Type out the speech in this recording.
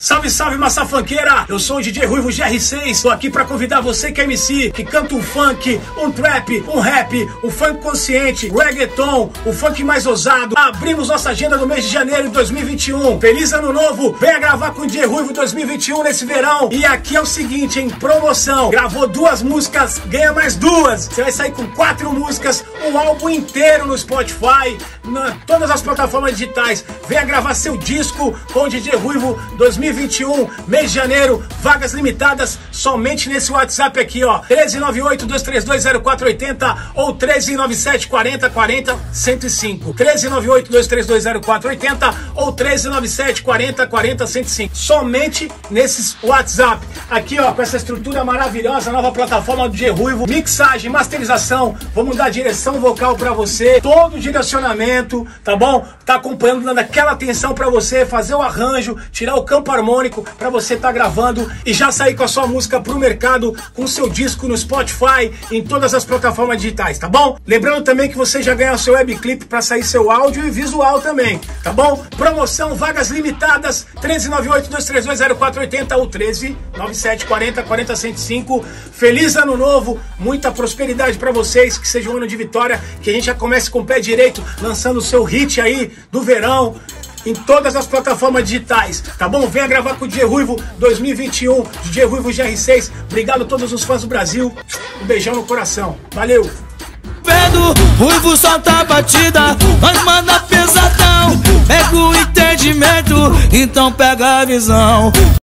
Salve, salve, massa funkeira! Eu sou o DJ Ruivo GR6, tô aqui pra convidar você que é MC, que canta um funk, um trap, um rap, um funk consciente, reggaeton, o funk mais ousado. Abrimos nossa agenda no mês de janeiro de 2021. Feliz ano novo! Venha gravar com o DJ Ruivo 2021 nesse verão. E aqui é o seguinte, em promoção, gravou 2 músicas, ganha mais 2. Você vai sair com 4 músicas, um álbum inteiro no Spotify, todas as plataformas digitais. Venha gravar seu disco com o DJ Ruivo 2021, mês de janeiro, vagas limitadas somente nesse WhatsApp aqui, ó, 1398-232-0480 ou 1397-40-40-105, 1398-232-0480 ou 1397-40-40-105, somente nesses WhatsApp, aqui ó, com essa estrutura maravilhosa, nova plataforma do DJ Ruivo, mixagem, masterização, vamos dar direção vocal pra você, todo o direcionamento, tá bom? Tá acompanhando, dando aquela atenção pra você, fazer o arranjo, tirar o campo harmônico para você estar gravando e já sair com a sua música pro mercado, com seu disco no Spotify, em todas as plataformas digitais, tá bom? Lembrando também que você já ganha o seu webclip para sair seu áudio e visual também, tá bom? Promoção, vagas limitadas, 1398-232-0480 ou 1397-40-40-105. Feliz ano novo, muita prosperidade para vocês, que seja um ano de vitória, que a gente já comece com o pé direito, lançando o seu hit aí do verão, em todas as plataformas digitais, tá bom? Venha gravar com o DJ Ruivo 2021, DJ Ruivo GR6. Obrigado a todos os fãs do Brasil. Um beijão no coração. Valeu! Vendo, Ruivo solta a batida, nós manda pesadão. Pega o entendimento, então pega a visão.